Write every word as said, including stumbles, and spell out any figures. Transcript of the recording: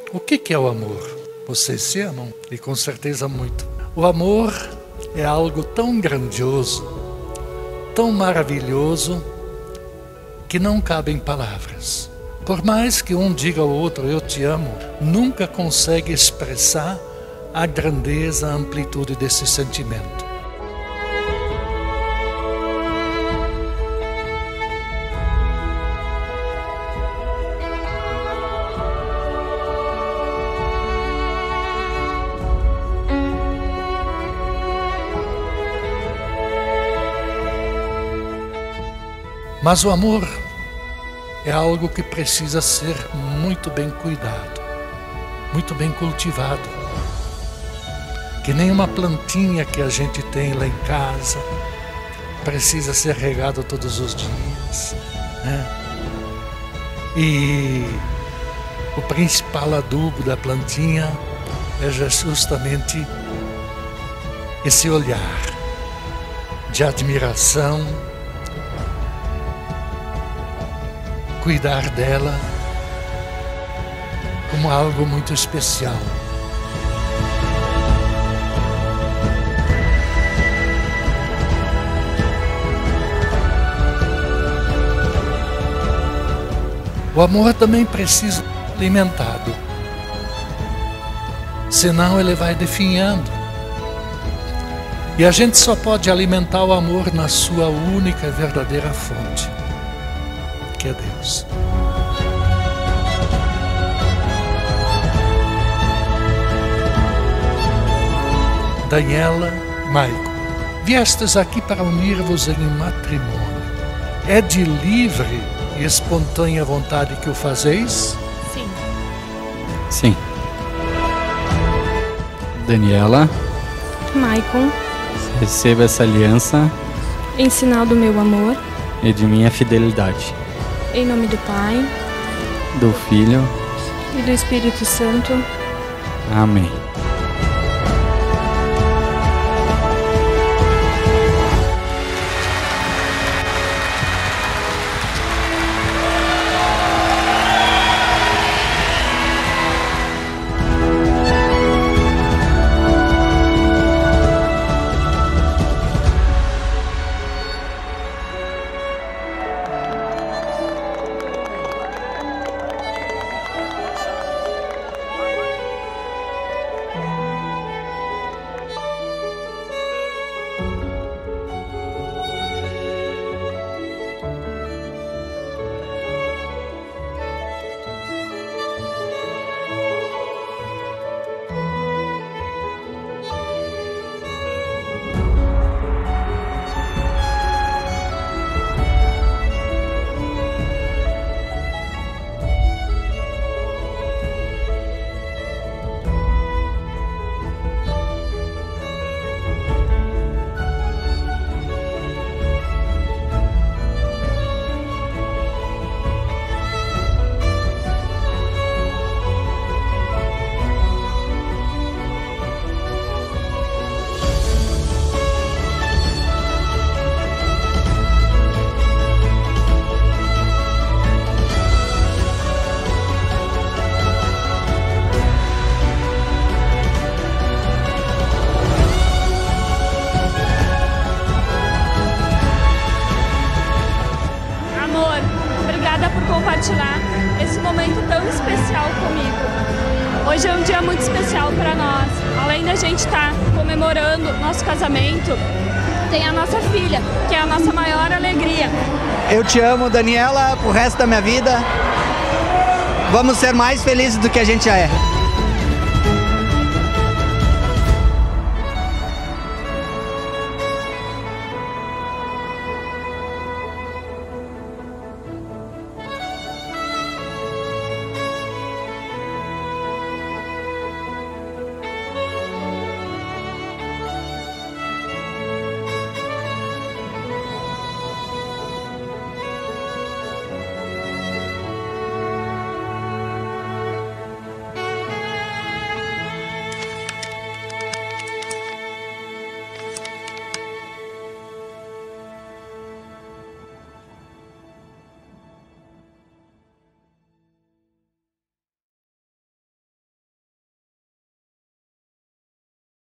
O que que é o amor? Vocês se amam? E com certeza muito. O amor é algo tão grandioso, tão maravilhoso, que não cabe em palavras. Por mais que um diga ao outro, eu te amo, nunca consegue expressar a grandeza, a amplitude desse sentimento. Mas o amor é algo que precisa ser muito bem cuidado, muito bem cultivado. Que nem uma plantinha que a gente tem lá em casa, precisa ser regado todos os dias, né? E o principal adubo da plantinha é justamente esse olhar de admiração, cuidar dela como algo muito especial. O amor também precisa ser alimentado, senão ele vai definhando. E a gente só pode alimentar o amor na sua única e verdadeira fonte, que é Deus. Daniela, Maico, viestes aqui para unir-vos em matrimônio. É de livre e espontânea vontade que o fazeis? Sim. Sim. Daniela, Maicon, receba essa aliança em sinal do meu amor, e de minha fidelidade. em nome do Pai, Do Filho. e do Espírito Santo. Amém. Compartilhar esse momento tão especial comigo. Hoje é um dia muito especial para nós. Além da gente estar comemorando nosso casamento, tem a nossa filha, que é a nossa maior alegria. Eu te amo, Daniela, pro resto da minha vida. Vamos ser mais felizes do que a gente já é.